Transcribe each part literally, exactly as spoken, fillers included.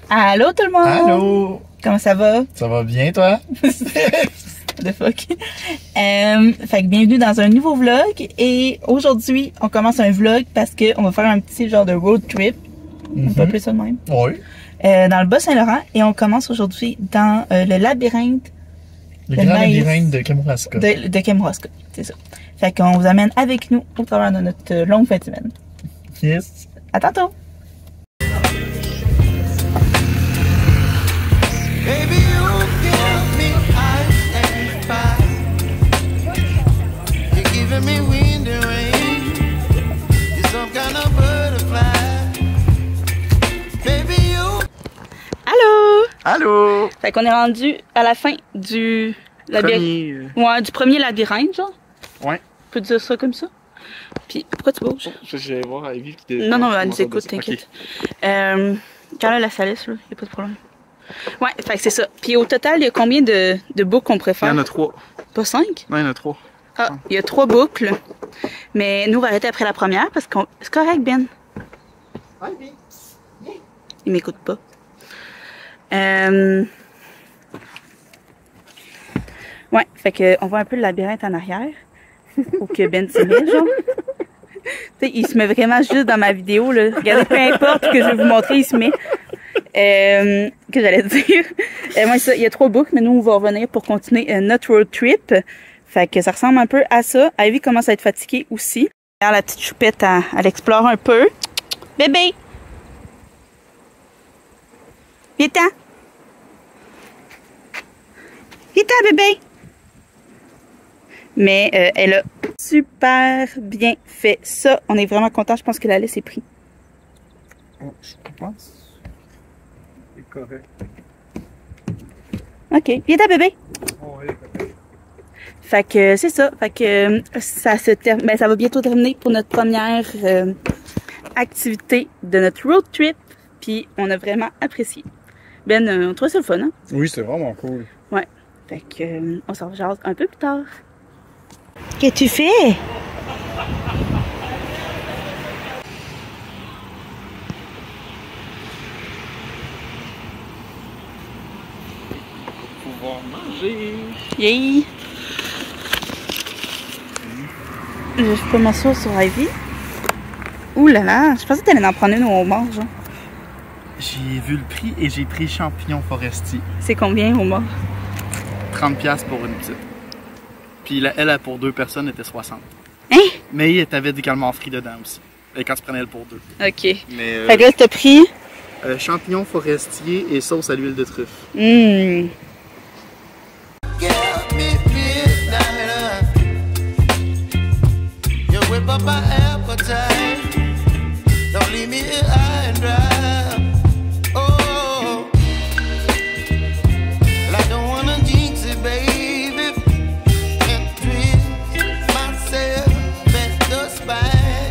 Allô tout le monde! Allô! Comment ça va? Ça va bien toi? The fuck? Euh, fait que bienvenue dans un nouveau vlog et aujourd'hui on commence un vlog parce que on va faire un petit genre de road trip. Mm-hmm. On peut appeler ça de même. Oui. Euh, dans le Bas-Saint-Laurent et on commence aujourd'hui dans euh, le labyrinthe. Le grand labyrinthe de Kamouraska. De, de Kamouraska, c'est ça. Fait qu'on vous amène avec nous au travers de notre longue fin de semaine. Yes. À tantôt! Baby, you give me ice and fire. You're giving me wind and rain. You're some kind of butterfly. Baby, you. Allô! Allô! Fait qu'on est rendu à la fin du labyrinthe. Ouais, du premier labyrinthe, genre. Ouais. On peut dire ça comme ça. Puis, pourquoi tu bouges? Je vais voir Ivy qui Non, non, elle nous écoute, t'inquiète. Okay. Euh, quand elle a la salisse, là, y a pas de problème. Ouais, fait que c'est ça. Puis au total, il y a combien de, de boucles qu'on préfère? Il y en a trois. Pas cinq? Non, il y en a trois. Ah, il y a trois boucles. Mais nous, on va arrêter après la première parce qu'on... C'est correct, Ben. Ivy. Il m'écoute pas. Euh... Ouais, fait que on voit un peu le labyrinthe en arrière. Pour que Ben s'y mette, genre. Tu sais, il se met vraiment juste dans ma vidéo, là. Regardez, peu importe ce que je vais vous montrer, il se met. Euh, que j'allais dire. Euh, moi, ça, il y a trois boucles, mais nous, on va revenir pour continuer euh, notre road trip. Fait que ça ressemble un peu à ça. Ivy commence à être fatiguée aussi. Alors, la petite choupette, elle, elle explore un peu. Bébé! Viens-t'en! Viens-t'en, bébé! Mais euh, elle a super bien fait ça. On est vraiment content. Je pense que la laisse est prise. Oh, je pense. C'est correct. OK. Viens-t'en, bébé! Oh, oui, correct. Fait que c'est ça. Fait que ça se termine. Ben, ça va bientôt terminer pour notre première euh, activité de notre road trip. Puis on a vraiment apprécié. Ben, euh, on trouve ça le fun, hein? Oui, c'est vraiment cool. Ouais. Fait que euh, on s'en rejase un peu plus tard. Qu'est-ce que tu fais? Pouvoir manger. Yay! Je peux m'asseoir sur Ivy. Ouh là là, je pensais que t'allais en prendre une au homard, genre. J'ai vu le prix et j'ai pris champignon forestier. C'est combien au homard? trente piastres pour une petite. Puis la, elle, pour deux personnes, était soixante. Hein? Mais t'avais également frit dedans aussi. Et quand tu prenais elle pour deux. Ok. Mais, euh, fait que là, t'as pris? Euh, champignons forestiers et sauce à l'huile de truffe. Hum. Give me midnight. You whip up my appetite. Don't leave me here high and dry. Oh, well, I don't wanna jinx it, baby. Can't twist myself at the spine.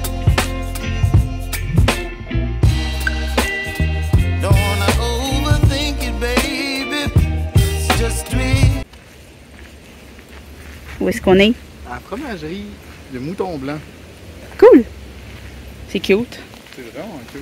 Don't wanna overthink it, baby. It's just me. Où est-ce qu'on est? À la fromagerie, le mouton blanc. Cool! C'est cute. C'est vraiment cool.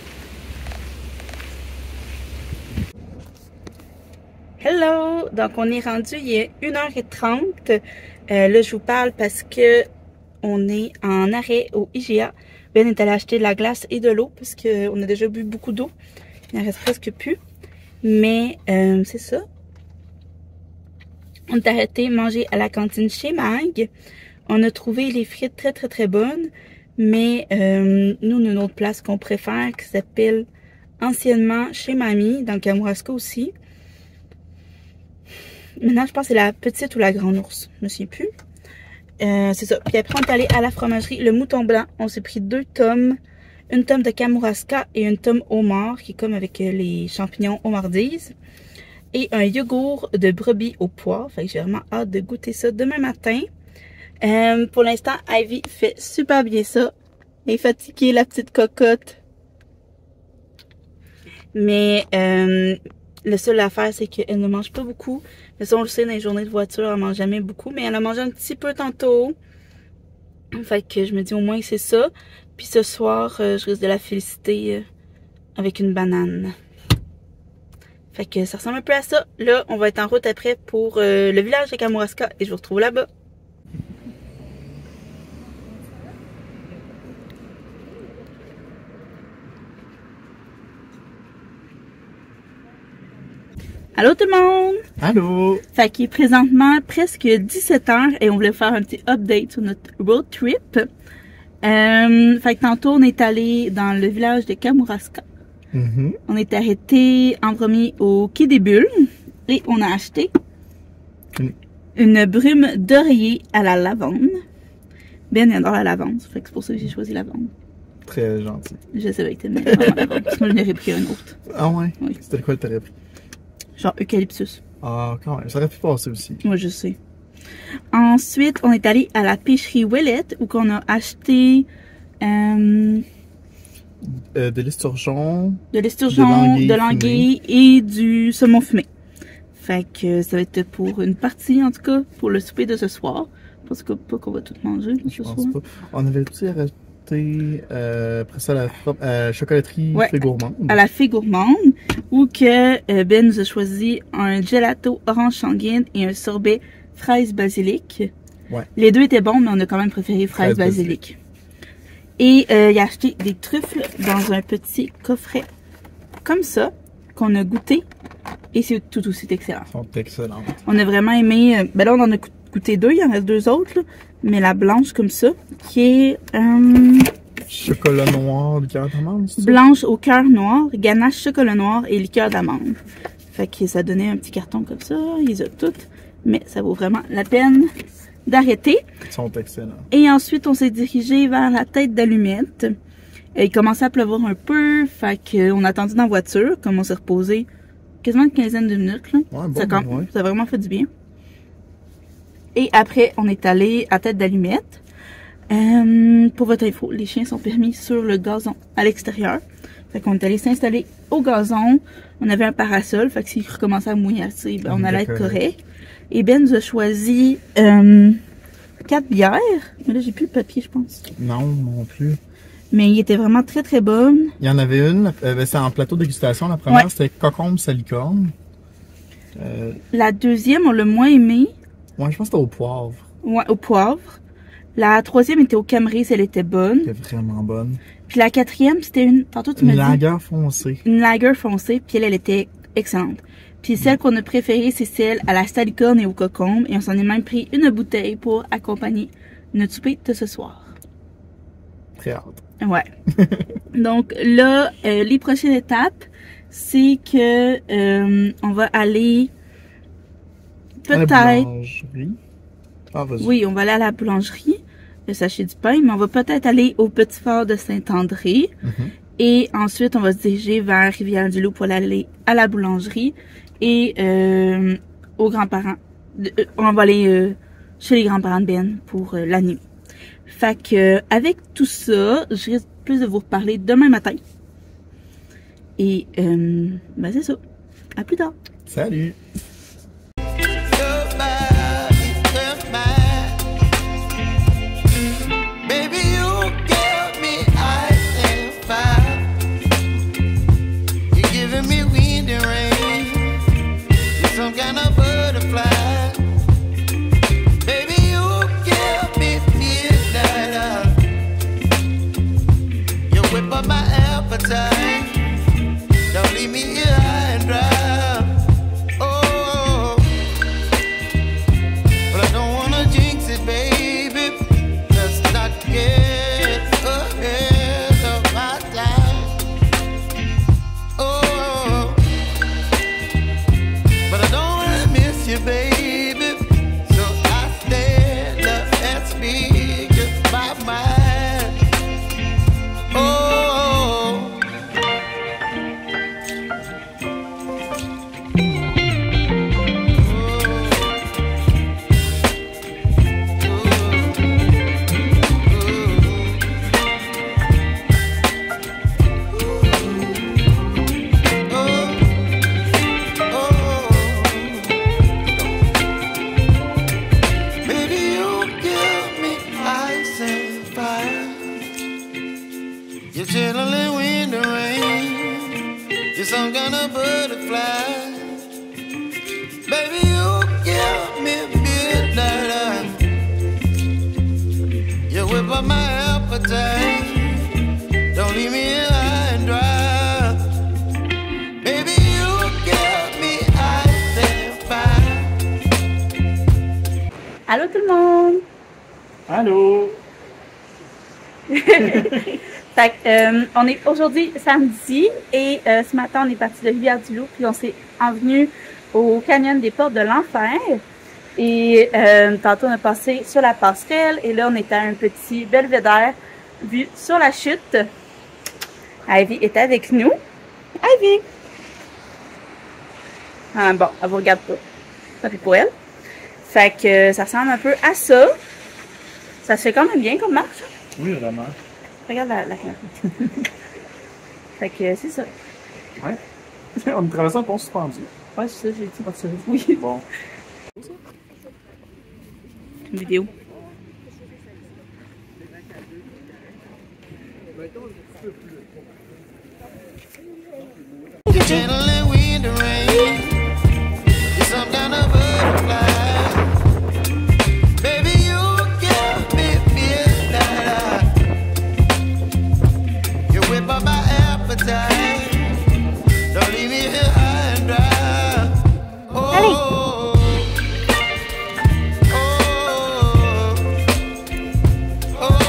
Hello! Donc, on est rendu, il est une heure trente. Euh, là, je vous parle parce que on est en arrêt au I G A. Ben est allé acheter de la glace et de l'eau parce qu'on a déjà bu beaucoup d'eau. Il n'en reste presque plus. Mais, euh, c'est ça. On est arrêté manger à la cantine chez Mag. On a trouvé les frites très, très, très bonnes. Mais, euh, nous, on a une autre place qu'on préfère qui s'appelle anciennement chez Mamie, dans le Kamouraska aussi. Maintenant, je pense que c'est la petite ou la grande ours. Je me souviens plus. Euh, c'est ça. Puis après, on est allé à la fromagerie Le Mouton Blanc. On s'est pris deux tomes. Une tome de Kamouraska et une tome homard, qui est comme avec les champignons homardises. Et un yogourt de brebis au pois. Fait que j'ai vraiment hâte de goûter ça demain matin. Euh, pour l'instant, Ivy fait super bien ça. Elle est fatiguée, la petite cocotte. Mais euh, le seul affaire, c'est qu'elle ne mange pas beaucoup. Mais ça, on le sait, dans les journées de voiture, elle ne mange jamais beaucoup. Mais elle a mangé un petit peu tantôt. Fait que je me dis au moins que c'est ça. Puis ce soir, euh, je risque de la féliciter euh, avec une banane. Fait que ça ressemble un peu à ça. Là, on va être en route après pour euh, le village de Kamouraska et je vous retrouve là-bas. Allô tout le monde! Allô! Fait qu'il est présentement presque dix-sept heures et on voulait faire un petit update sur notre road trip. Euh, fait que tantôt on est allé dans le village de Kamouraska. Mm-hmm. On est arrêté en premier au Quai des Bulles et on a acheté Mm. une brume d'oreiller à la lavande. Ben il adore la lavande, fait que c'est pour ça que j'ai choisi la lavande. Très gentil. Je savais que t'aimais vraiment la lavande, sinon je n'aurais pris un autre. Ah ouais? Oui. C'était quoi que t'aurais pris? Genre eucalyptus. Ah, quand même. Ça aurait pu passer aussi. Moi je sais. Ensuite, on est allé à la pêcherie Ouellette où qu'on a acheté euh, Euh, de l'esturgeon. de l'esturgeon, De de l'anguille l'anguille et du saumon fumé. Fait que ça va être pour une partie en tout cas pour le souper de ce soir. Parce que pas qu'on va tout manger Je ce pense soir. pas. On avait aussi racheté euh, après ça la propre- euh, chocolaterie Ouais. Fée Gourmande. À la fée gourmande où que euh, Ben nous a choisi un gelato orange sanguine et un sorbet fraise basilic. Ouais. Les deux étaient bons mais on a quand même préféré fraise Fraise basilic. Et euh, il a acheté des truffles dans un petit coffret comme ça qu'on a goûté et c'est tout aussi excellent. Elles sont excellentes. On a vraiment aimé, euh, ben là on en a goûté deux, il en reste deux autres là, mais la blanche comme ça qui est euh, Chocolat noir, liqueur d'amande, c'est ça? blanche au cœur noir, ganache chocolat noir et liqueur d'amande. Fait que ça donnait un petit carton comme ça, ils les ont toutes, mais ça vaut vraiment la peine d'arrêter. Ils sont excellents. Et ensuite, on s'est dirigé vers la tête d'allumette. Et il commençait à pleuvoir un peu, fait qu'on a attendu dans la voiture, comme on s'est reposé quasiment une quinzaine de minutes. Là. Ouais, bon, ça, com- ouais. ça a vraiment fait du bien. Et après, on est allé à tête d'allumette. Euh, pour votre info, les chiens sont permis sur le gazon à l'extérieur. Fait qu'on est allé s'installer au gazon. On avait un parasol, fait que s'il recommençait à mouiller assez, ben, on allait être correct. Et Ben nous a choisi euh, quatre bières. Mais là, j'ai plus le papier, je pense. Non, non plus. Mais il était vraiment très très bonne. Il y en avait une, euh, ben, c'était en plateau de dégustation. La première, Ouais. c'était cocombe salicorne. Euh, La deuxième, on l'a moins aimée. ouais, je pense que c'était au poivre. Ouais, au poivre. La troisième était au Cameris, elle était bonne. C'était vraiment bonne. Puis la quatrième, c'était une... Tantôt, tu Une m'as dit... lager foncée. Une lager foncée, puis elle, elle était excellente. Puis celle qu'on a préférée, c'est celle à la salicorne et au cocombe. Et on s'en est même pris une bouteille pour accompagner notre souper de ce soir. Très hâte. Ouais. Donc là, euh, les prochaines étapes, c'est que euh, on va aller À la peut-être... boulangerie. Ah, vas-y. Oui, on va aller à la boulangerie, le sachet du pain, mais on va peut-être aller au Petit Fort de Saint-André. Mhm. Et ensuite, on va se diriger vers Rivière-du-Loup pour aller à la boulangerie et euh, aux grands-parents. de- euh, On va aller euh, chez les grands-parents de Ben pour euh, la nuit. Fait que euh, avec tout ça, je risque plus de vous reparler demain matin. Et euh, ben c'est ça. À plus tard. Salut! Baby, you give me ice and fire. You're giving me wind and rain. You're some kind of butterfly. Baby, you give me midnight. You whip up my appetite. Don't leave me here high and dry. Oh, but I don't wanna jinx it, baby. Let's not get ahead of my time. Oh, but I don't wanna miss you, baby. So I stand up and speak just my mind. Oh. Baby, you give me ice and fire. You're chilling in wind and rain. You're some kind of butterfly. whip up my appetite. Don't leave me here high and dry. Baby, you get me ice and fire. Allô tout le monde! Allô! Fait que, euh, on est aujourd'hui samedi et euh, ce matin on est parti de Rivière-du-Loup puis on s'est envenu au canyon des Portes de l'Enfer et euh, tantôt on a passé sur la passerelle et là on est à un petit belvédère vu sur la chute. Ivy est avec nous. Ivy! Ah bon, elle vous regarde pas. Ça fait pour elle. Fait que euh, ça ressemble un peu à ça. Ça se fait quand même bien comme marche. Oui, vraiment. Regarde la, la caméra. Fait que c'est ça. Ouais. On est traversé un pont suspendu. Ouais, c'est ça, j'ai dit pas ça. Oui. Bon. Une vidéo. Channeling wind and rain. You're some kind of butterfly. Baby, you give me midnight. You whip up my appetite. Don't leave me here high and dry. Oh, oh, oh, oh, oh.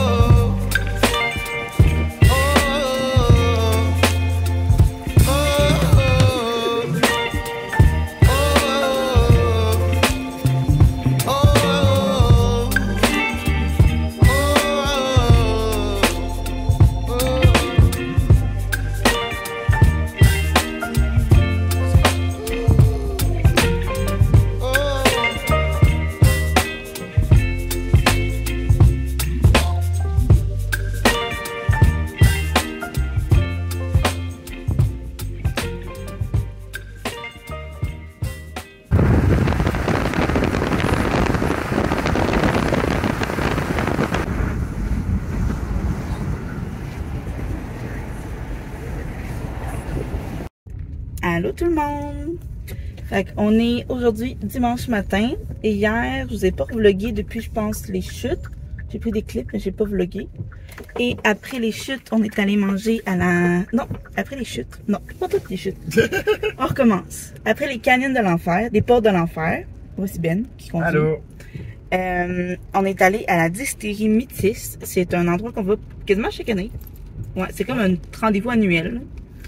Allô tout le monde! Fait qu'on est aujourd'hui dimanche matin et hier, je vous ai pas vlogué depuis je pense les chutes. J'ai pris des clips mais j'ai pas vlogué. Et après les chutes, on est allé manger à la... Non, après les chutes. Non, pas toutes les chutes. On recommence. Après les canyons de l'enfer, des portes de l'enfer. Voici Ben qui continue. Allô! Euh, on est allé à la distillerie Métis. C'est un endroit qu'on va quasiment chaque année. Ouais, c'est comme un rendez-vous annuel.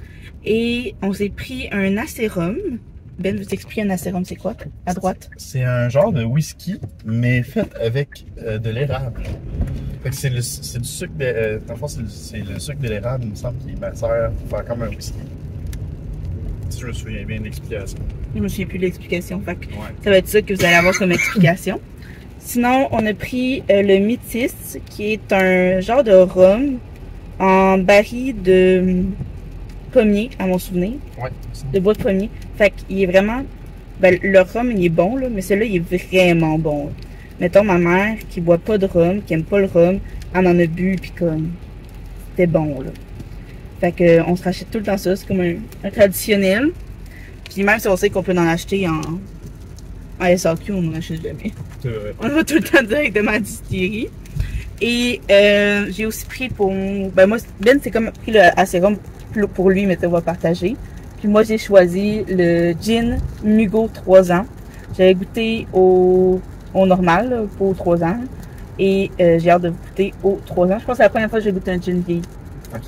Et on s'est pris un acérum. Ben, vous expliquer un acérum, c'est quoi? À droite. C'est un genre de whisky, mais fait avec euh, de l'érable. Fait que c'est du sucre de... Euh, dans le fond, c'est le, le sucre de l'érable, il me semble, qui sert pour faire comme un whisky. Si je me souviens bien de l'explication. Je me souviens plus de l'explication. Fait que Ouais. ça va être ça que vous allez avoir comme explication. Sinon, on a pris euh, le Métis, qui est un genre de rhum en baril de pommier, à mon souvenir. Ouais. De bois de pommier. Fait qu'il est vraiment... Ben, le rhum, il est bon, là, mais celui-là, il est vraiment bon. Mettons, ma mère, qui boit pas de rhum, qui aime pas le rhum, elle en a bu, puis comme... C'était bon, là. Fait que, on se rachète tout le temps ça. C'est comme un, un traditionnel. Puis même si on sait qu'on peut en acheter en... En S A Q, on n'en achète jamais. C'est vrai. On va tout le temps directement à la distillerie. Et euh, j'ai aussi pris pour... Ben moi, Ben, c'est comme pris le acérum pour lui, mais on va partager. Puis moi, j'ai choisi le gin Mugo trois ans. J'avais goûté au, au normal, là, pas au trois ans. Et euh, j'ai hâte de goûter au trois ans. Je pense que c'est la première fois que j'ai goûté un gin vieilli. Ok.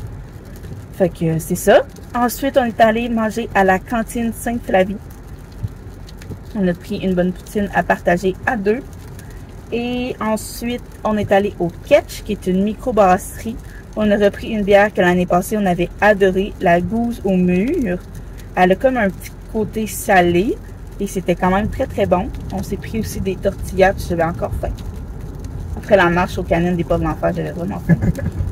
Fait que euh, c'est ça. Ensuite, on est allé manger à la cantine Sainte-Flavie. On a pris une bonne poutine à partager à deux. Et ensuite, on est allé au Ketch, qui est une microbrasserie. On a repris une bière que l'année passée, on avait adoré, la Gouze au mur. Elle a comme un petit côté salé et c'était quand même très très bon. On s'est pris aussi des tortillas, puis j'avais encore faim. Après la marche au canyon des Portes de l'Enfer, j'avais vraiment faim.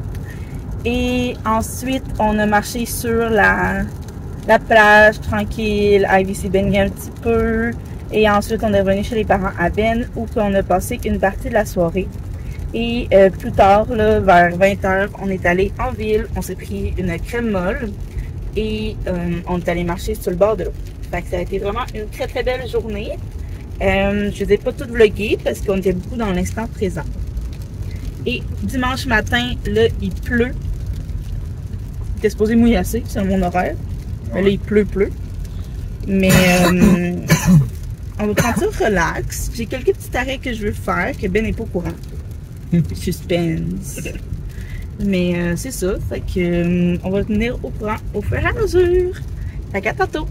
Et ensuite, on a marché sur la, la plage, tranquille. Ivy s'est baignée un petit peu. Et ensuite, on est revenu chez les parents à Ben, où on a passé une partie de la soirée. Et euh, plus tard, là, vers vingt heures, on est allé en ville, on s'est pris une crème molle et euh, on est allé marcher sur le bord de l'eau. Fait que ça a été vraiment une très très belle journée. Euh, je ne vous ai pas tout vlogué parce qu'on était beaucoup dans l'instant présent. Et dimanche matin, là, il pleut. Il était supposé mouiller assez, c'est mon horaire. Mais là, il pleut, pleut. Mais euh, on va prendre ça relax. J'ai quelques petits arrêts que je veux faire, que Ben n'est pas au courant. Suspense. Mais euh, c'est ça. Fait que euh, on va tenir au courant au fur et à mesure. Fait qu'à tantôt.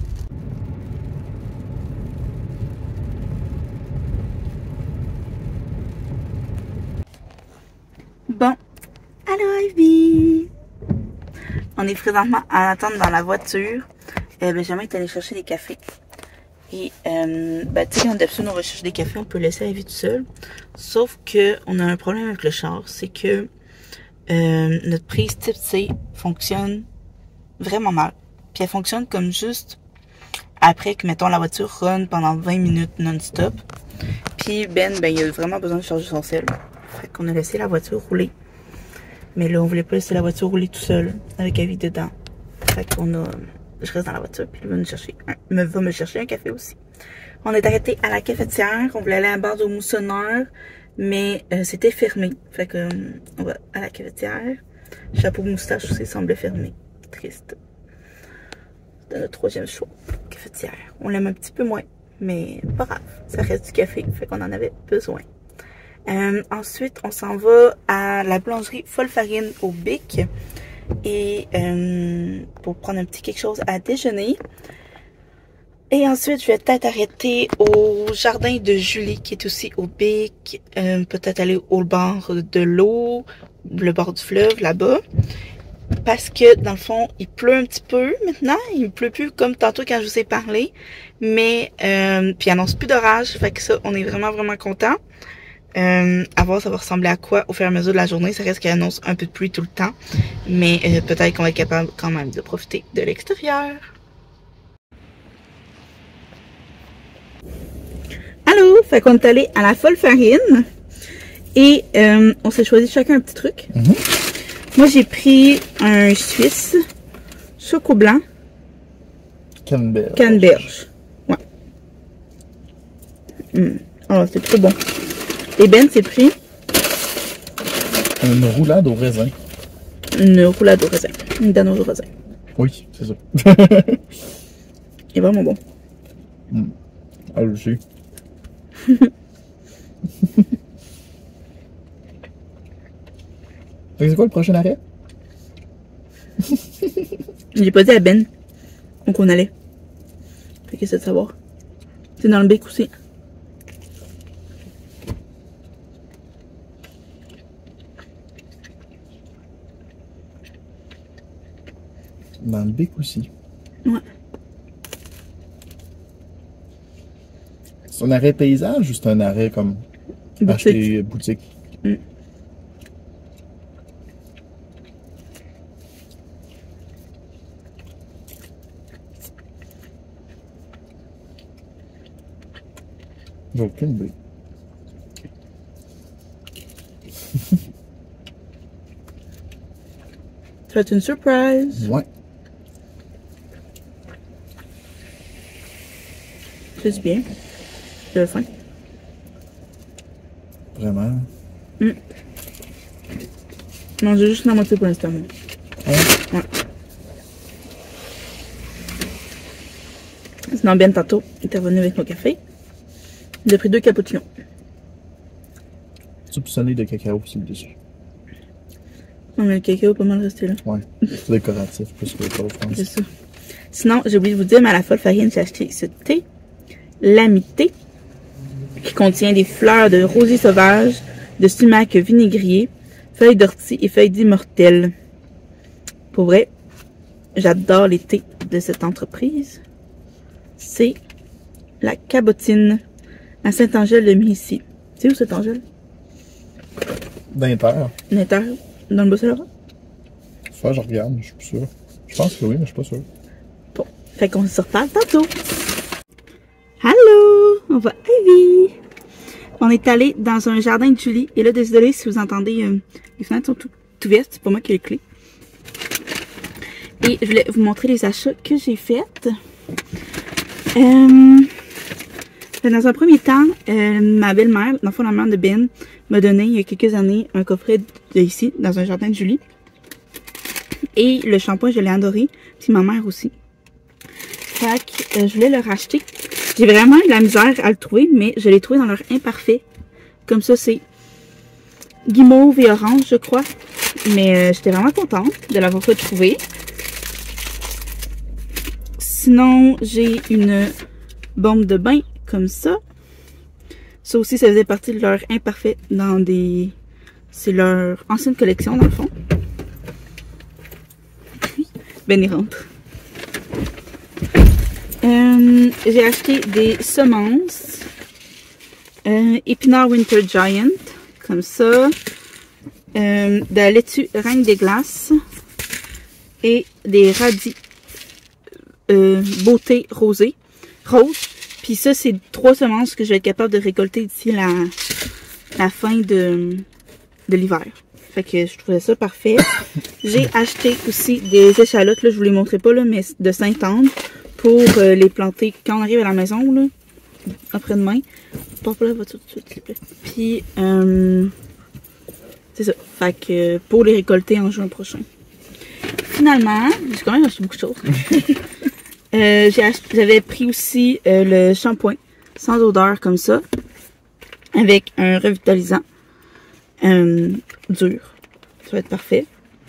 Bon. Allô Ivy! On est présentement à attendre dans la voiture. Euh, Benjamin est allé chercher des cafés. Et, euh, ben, tu sais, quand d'habitude on va chercher des cafés, on peut laisser Ivy tout seul. Sauf que on a un problème avec le char. C'est que euh, notre prise type C fonctionne vraiment mal. Puis elle fonctionne comme juste après que, mettons, la voiture run pendant vingt minutes non-stop. Puis Ben, ben, il a vraiment besoin de charger son sel. Fait qu'on a laissé la voiture rouler. Mais là, on voulait pas laisser la voiture rouler tout seul, avec Ivy dedans. Fait qu'on a... Je reste dans la voiture, puis il va, nous chercher un... me... va me chercher un café aussi. On est arrêté à la cafetière. On voulait aller à la barre au moussonneur, mais euh, c'était fermé. Fait que euh, on va à la cafetière. Chapeau moustache aussi semble fermé. Triste. C'était notre troisième choix. Cafetière. On l'aime un petit peu moins, mais pas grave. Ça reste du café, fait qu'on en avait besoin. Euh, ensuite, on s'en va à la boulangerie Folle Farine au Bic. Et euh, pour prendre un petit quelque chose à déjeuner. Et ensuite, je vais peut-être arrêter au jardin de Julie qui est aussi au Bic. Euh, peut-être aller au bord de l'eau, le bord du fleuve là-bas. Parce que dans le fond, il pleut un petit peu maintenant. Il ne pleut plus comme tantôt quand je vous ai parlé. Mais, euh, puis il annonce plus d'orage. Fait que ça, on est vraiment, vraiment contents. Euh, à voir ça va ressembler à quoi au fur et à mesure de la journée. Ça reste qu'il annonce un peu de pluie tout le temps. Mais euh, peut-être qu'on va être capable quand même de profiter de l'extérieur. Allô! Fait qu'on est allé à la Folle Farine. Et euh, on s'est choisi chacun un petit truc. Mm-hmm. Moi j'ai pris un Suisse choco blanc. Canneberge. Canneberge. Ouais. Mm. Oh, c'est trop bon. Et Ben s'est pris une roulade au raisin. Une roulade au raisin. Une danoise au raisin. Oui, c'est ça. Il est vraiment bon. Mm. Ah, le jus. C'est quoi le prochain arrêt? J'ai pas dit à Ben où qu'on allait. Fait que c'est de savoir. C'est dans le Bic aussi. Dans le Bic aussi. Ouais. C'est un arrêt paysage ou c'est un arrêt comme Boutique. acheter boutique? Mm. J'ai aucune idée. Ça va être une surprise. Ouais. C'est bien. J'ai faim. Vraiment. Mm. Non, j'ai juste la moitié pour l'instant. Ouais. Ouais. Sinon, Ben, tantôt, il est revenu avec mon café. Il a pris deux cappuccinos. Soupçonné de cacao sur le dessus. Non, mais le cacao est pas mal resté là. Ouais. C'est décoratif plus que autre chose, je pense. C'est ça. Sinon, j'ai oublié de vous dire, mais à la Folle Farine, j'ai acheté ce thé, l'amité, qui contient des fleurs de rosier sauvage, de sumac vinaigrier, feuilles d'ortie et feuilles d'immortelle. Pour vrai, j'adore les thés de cette entreprise. C'est la Cabotine à Saint-Angèle-de-Missy. C'est où Saint-Angèle? D'Inter. N'inter, dans le Bas-Saint-Laurent? Faut que je regarde, je suis plus sûr. Je pense que oui, mais je suis pas sûr. Bon, fait qu'on se reparle tantôt. Allô, on va Ivy. On est allé dans un jardin de Julie. Et là, désolé si vous entendez, euh, les fenêtres sont tout, tout ouvertes. C'est pas moi qui ai les clés. Et je voulais vous montrer les achats que j'ai faits. Euh, Dans un premier temps, euh, ma belle-mère, dans le fond, la mère de Ben, m'a donné il y a quelques années un coffret de ici, dans un jardin de Julie. Et le shampoing, je l'ai adoré. Puis ma mère aussi. Fait que euh, je voulais le racheter. J'ai vraiment eu de la misère à le trouver, mais je l'ai trouvé dans leur imparfait. Comme ça, c'est guimauve et orange, je crois. Mais euh, j'étais vraiment contente de l'avoir retrouvé. Sinon, j'ai une bombe de bain comme ça. Ça aussi, ça faisait partie de leur imparfait dans des... C'est leur ancienne collection, dans le fond. Puis, ben, il rentre. Euh, j'ai acheté des semences. Euh, épinards Winter Giant, comme ça. Euh, de la laitue Reine des Glaces. Et des radis euh, beauté rosée. Rose. Puis ça, c'est trois semences que je vais être capable de récolter d'ici la, la fin de, de l'hiver. Fait que je trouvais ça parfait. J'ai acheté aussi des échalotes, là, je vous les montrerai pas, là, mais de Sainte-Anne pour euh, les planter quand on arrive à la maison, là, après-demain. Pas pour la voiture tout de suite, s'il te plaît. Puis, euh, c'est ça. Fait que pour les récolter en juin prochain. Finalement, j'ai quand même acheté beaucoup de choses. Euh, j'avais pris aussi euh, le shampoing sans odeur comme ça, avec un revitalisant euh, dur. Ça va être parfait.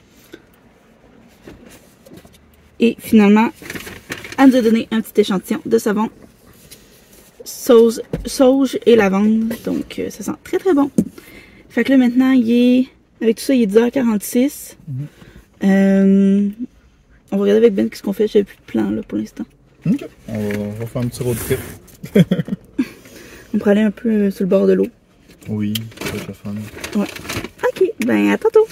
Et finalement, elle nous a donné un petit échantillon de savon sauge, sauge et lavande. Donc euh, ça sent très très bon. Fait que là maintenant, il est, avec tout ça, il est dix heures quarante-six. Mm-hmm. euh, On va regarder avec Ben qu'est-ce qu'on fait. J'avais plus de plan là pour l'instant. Ok. On va, on va faire un petit road trip. On pourrait aller un peu euh, sur le bord de l'eau. Oui, ça va être le fun. Ouais. Ok, ben à tantôt.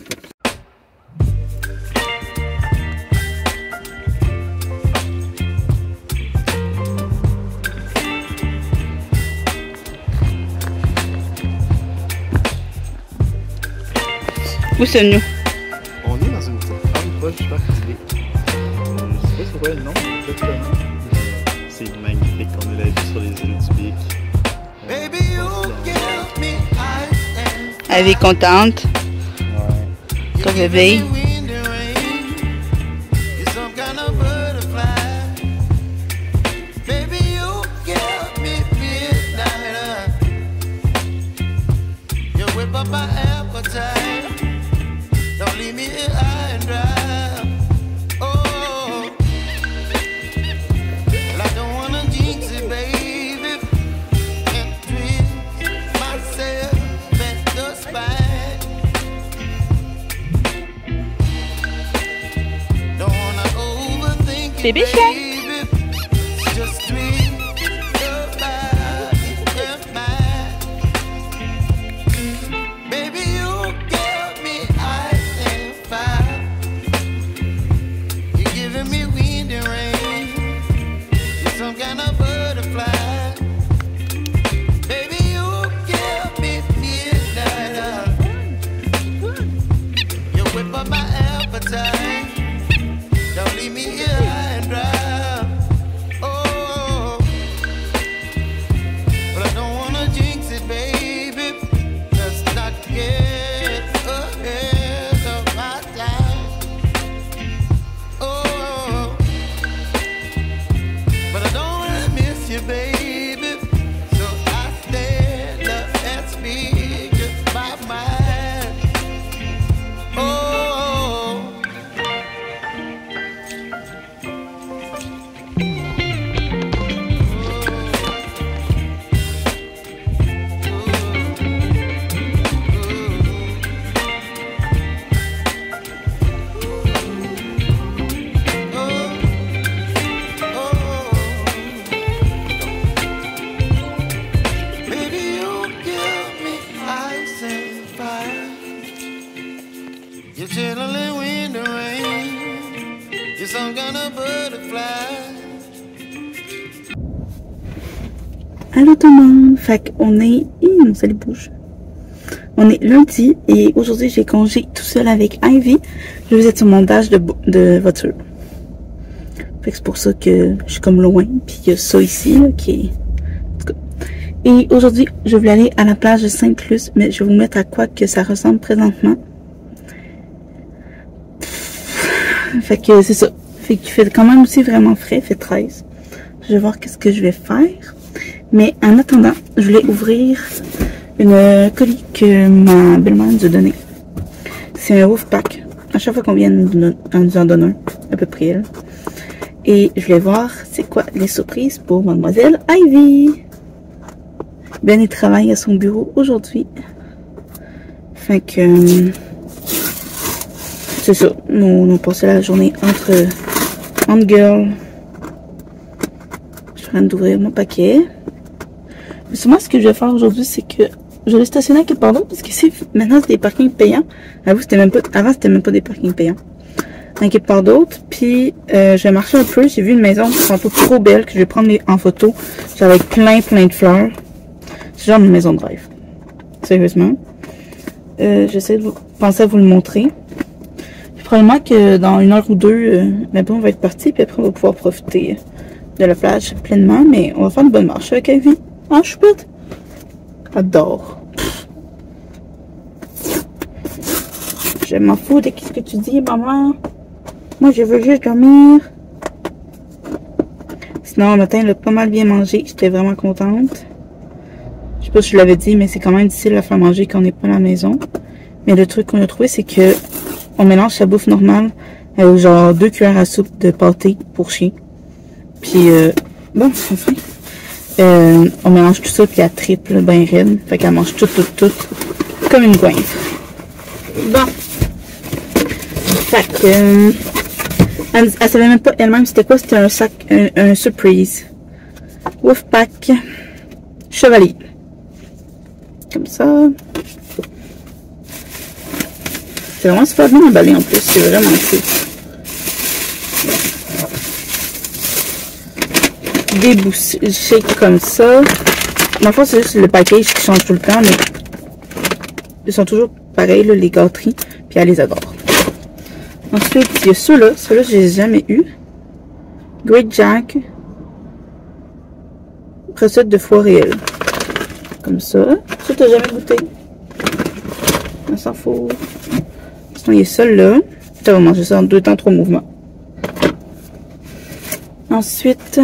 Où sommes-nous? On est dans une petite ferme proche du parc d'idées. Euh, je sais pas c'est quoi le nom exactement. C'est magnifique. On est la vue sur les îles du Bic. Baby, you give me ice and Elle est contente. Ouais. Ton bébé. wind and rain. You're some kind of butterfly. Baby, you give me midnight. You whip up my appetite. Don't leave me here high and dry. Oh, well, I don't wanna jinx it, baby. Can't twist myself at the spine. Don't wanna overthink it, Baby chien. baby. Just twist your body and mine. Baby, you give me ice and fire. You're giving me wind and rain. You're some kind of butterfly. Baby, you give me midnight. You whip up my appetite. Don't leave me here high and dry. Oh, but I don't wanna jinx it, baby. Let's not get ahead of my time. Oh, but I don't wanna miss you, baby. So I stand up and speak just my mind. Oh. Baby, you give me ice and fire. You're chilling wind and rain. You're some kind of butterfly. Allô tout le monde! Fait qu'on est... Hi, mon salut bouge. On est lundi et aujourd'hui j'ai congé tout seul avec Ivy. Je vous êtes sur mon dash de, de voiture. Fait que c'est pour ça que je suis comme loin. Puis il y a ça ici là, qui est... En tout Et aujourd'hui, je voulais aller à la plage de Sainte-Luce, mais je vais vous mettre à quoi que ça ressemble présentement. Fait que c'est ça. Fait qu'il fait quand même aussi vraiment frais, il fait treize. Je vais voir qu'est-ce que je vais faire. Mais en attendant, je voulais ouvrir une colis que ma belle-mère nous a donnée. C'est un roof pack. À chaque fois qu'on vient, on nous en donne un, à peu près elle. Et je voulais voir c'est quoi les surprises pour mademoiselle Ivy. Ben, il travaille à son bureau aujourd'hui. Fait que... Euh, c'est ça. Nous, nous passons la journée entre... entre girls. Je suis en train d'ouvrir mon paquet. Mais sûrement, ce que je vais faire aujourd'hui, c'est que... je vais stationner quelque part d'autre. Parce que ici, maintenant, c'est des parkings payants. Avant, c'était même pas... Avant, c'était même pas des parkings payants. Donc, quelque part d'autre. Puis, euh, je vais marcher un peu. J'ai vu une maison qui est un peu trop belle. Que je vais prendre les, en photo. Genre avec plein, plein de fleurs. C'est genre une maison de rêve. Sérieusement. Euh, J'essaie de vous, penser à vous le montrer. Puis probablement que dans une heure ou deux, euh, ben bon, on va être parti. Puis après, on va pouvoir profiter de la plage pleinement. Mais on va faire une bonne marche avec Ivy. Ah, je suis bête. J'adore. Je m'en fous de ce que tu dis, maman. Moi, je veux juste dormir. Sinon, le matin, elle a pas mal bien mangé. J'étais vraiment contente. Je sais pas si je l'avais dit, mais c'est quand même difficile à faire manger quand on n'est pas à la maison. Mais le truc qu'on a trouvé, c'est que on mélange sa bouffe normale avec genre deux cuillères à soupe de pâté pour chien. Puis, euh, bon, enfin, euh, on mélange tout ça, puis elle triple ben raide. Fait qu'elle mange tout, tout, tout, comme une goinfre. Bon. Fait que, euh, elle, elle savait même pas elle-même c'était quoi, c'était un sac, un, un surprise. Wolfpack Chevalier. Comme ça. C'est vraiment super bien emballé en plus, c'est vraiment cool. Des bouchées comme ça. Dans le fond, c'est juste le package qui change tout le temps, mais ils sont toujours pareils, là, les gâteries, puis elle les adore. Ensuite, il y a ceux-là. Ceux-là, je les ai jamais eu. Great Jack. Recette de foie réelle. Comme ça. Ça, t'as jamais goûté. On s'en fout. Sinon, il y a celui-là. Ça va manger ça en deux temps, trois mouvements. Ensuite,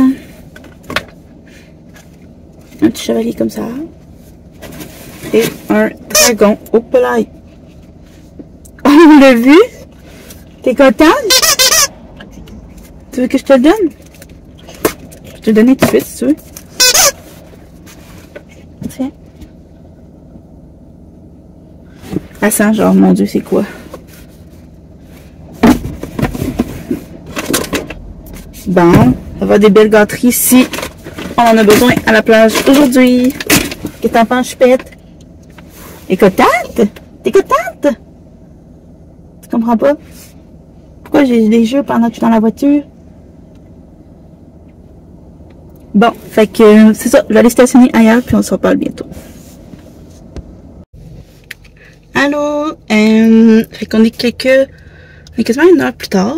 un petit chevalier comme ça. Et un dragon au pelail. Oh, on l'a vu? T'es contente? Tu veux que je te le donne? Je vais te le donner tout de suite, si tu veux. Tiens. Elle sent genre, mon Dieu, c'est quoi? Bon, on va avoir des belles gâteries si on en a besoin à la plage aujourd'hui. Qu'est-ce que t'en penses, chupette? T'es contente? T'es contente? Tu comprends pas? Pourquoi j'ai des jeux pendant que je suis dans la voiture? Bon, fait que c'est ça. Je vais aller stationner ailleurs puis on se reparle bientôt. Allô? Euh, fait qu'on est quelques... On est quasiment une heure plus tard.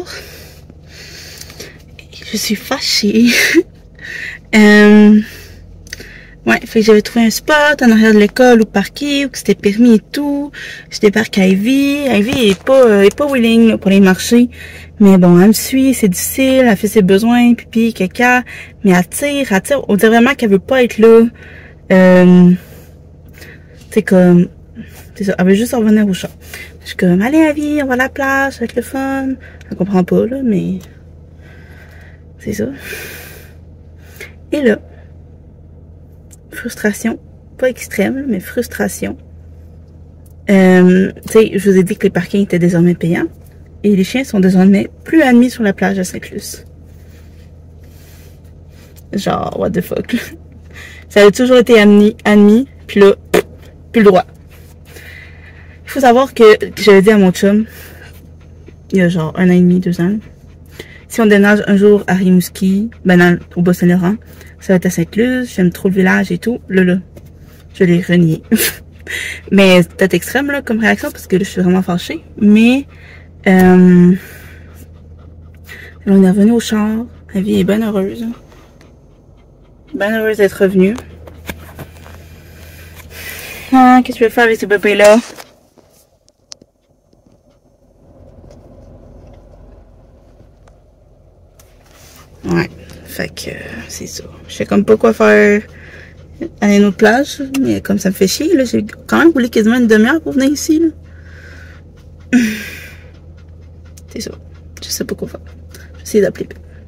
Je suis fâchée. euh... Ouais, fait que j'avais trouvé un spot en arrière de l'école où parquer, où c'était permis et tout. Je débarque à Ivy. Ivy est pas, euh, est pas willing là, pour les marcher. Mais bon, elle me suit, c'est difficile, elle fait ses besoins, pipi, caca. Mais elle tire, elle tire. On dirait vraiment qu'elle veut pas être là. Euh... C'est comme... C'est ça, elle veut juste revenir au chat. Je suis comme, allez Ivy, on va à la plage, ça va être le fun. Elle comprend pas, là, mais... C'est ça. Et là... Frustration, pas extrême, mais frustration. Euh, tu sais, je vous ai dit que les parkings étaient désormais payants. Et les chiens sont désormais plus admis sur la plage à Sainte-Luce. Genre, what the fuck. Ça a toujours été admis, admis puis là, plus le droit. Il faut savoir que j'avais dit à mon chum, il y a genre un an et demi, deux ans, si on déménage un jour à Rimouski, ben dans, au Bas-Saint-Laurent, ça va être à Sainte-Luce, j'aime trop le village et tout. Là, là, je l'ai renié. Mais c'est peut-être extrême, là, comme réaction, parce que là, je suis vraiment fâchée. Mais, euh, on est revenu au char. La vie est bien heureuse. Bien heureuse d'être revenue. Ah, qu'est-ce que tu veux faire avec ce bébé-là? Ouais, fait que c'est ça. Je sais comme pas quoi faire à une autre plage, mais comme ça me fait chier, là, j'ai quand même roulé quasiment une demi-heure pour venir ici, là. C'est ça. Je sais pas quoi faire. J'essaie d'appeler.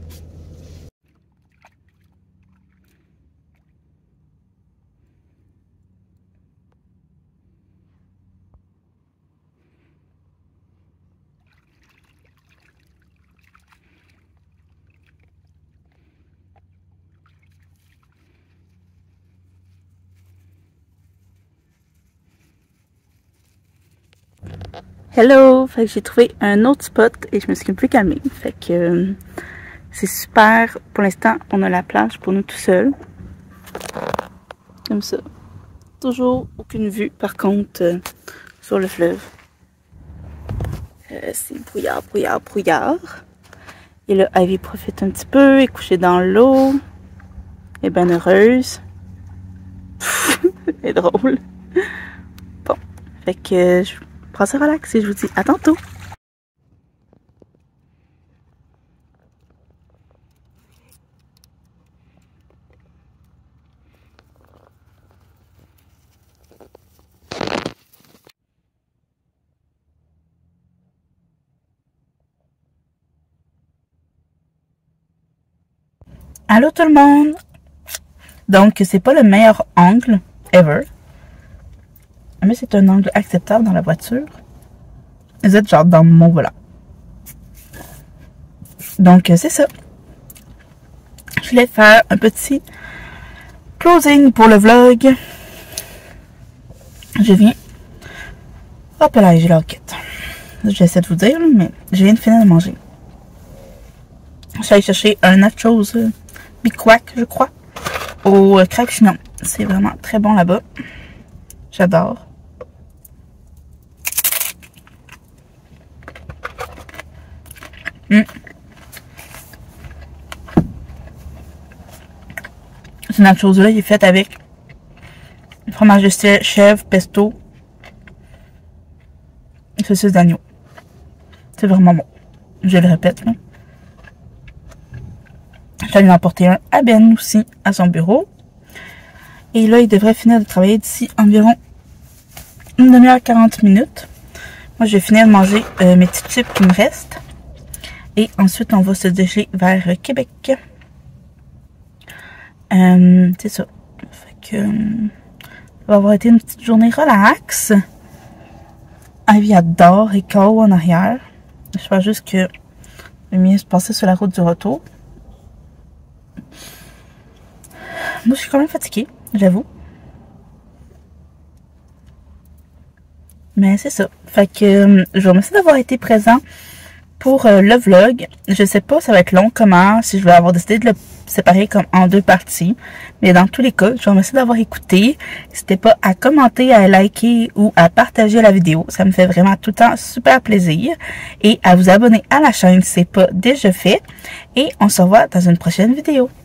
Hello! Fait que j'ai trouvé un autre spot et je me suis un peu calmée. Fait que euh, c'est super. Pour l'instant, on a la plage pour nous tout seuls. Comme ça. Toujours aucune vue, par contre, euh, sur le fleuve. Euh, c'est brouillard, brouillard, brouillard. Et là, Ivy profite un petit peu, est couchée dans l'eau. Elle est bien heureuse. C'est drôle. Bon. Fait que euh, je prends ça relax et je vous dis à tantôt. Allô tout le monde! Donc, c'est pas le meilleur angle ever. Mais c'est un angle acceptable dans la voiture. Vous êtes genre dans mon volant. Donc, c'est ça. Je voulais faire un petit closing pour le vlog. Je viens... Hop là, j'ai la roquette. J'essaie de vous dire, mais je viens de finir de manger. Je suis allée chercher un nachos euh, Biquac, je crois, au euh, crack chignon. C'est vraiment très bon là-bas. J'adore. Mm. Ce nachos-là, il est fait avec fromage de chèvre, pesto, saucisse d'agneau. C'est vraiment bon. Je le répète, là. Je vais lui emporter un à Ben aussi, à son bureau. Et là, il devrait finir de travailler d'ici environ une demi-heure, quarante minutes. Moi, je vais finir de manger euh, mes petits chips qui me restent. Et ensuite, on va se diriger vers euh, Québec. Euh, c'est ça. Fait que, euh, ça va avoir été une petite journée relax. Ivy adore et K O en arrière. Je pense juste que le mieux se passer sur la route du retour. Moi, je suis quand même fatiguée, j'avoue. Mais c'est ça. Fait que euh, je vous remercie d'avoir été présent pour euh, le vlog. Je sais pas, ça va être long comment, si je vais avoir décidé de le séparer comme en deux parties. Mais dans tous les cas, je vous remercie d'avoir écouté. N'hésitez pas à commenter, à liker ou à partager la vidéo. Ça me fait vraiment tout le temps super plaisir. Et à vous abonner à la chaîne si ce n'est pas déjà fait. Et on se revoit dans une prochaine vidéo.